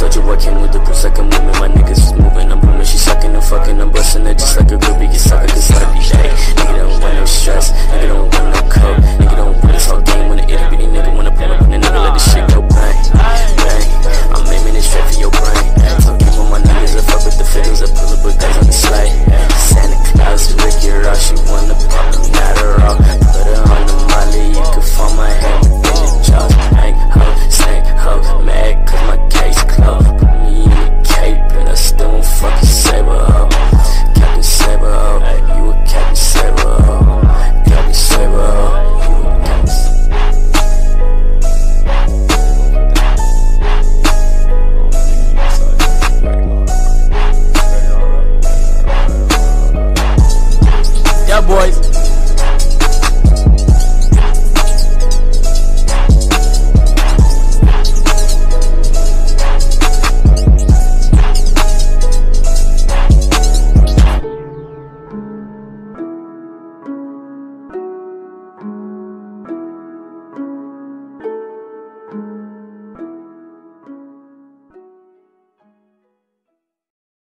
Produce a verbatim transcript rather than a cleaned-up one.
Soldier boy came with the boots like a movement. My niggas is moving, I'm booming. She sucking and fucking, I'm busting it just like a groupie. Get sucked like a slutty. Nigga don't want no stress, nigga don't want no coke, nigga don't want this whole game when the itty bitty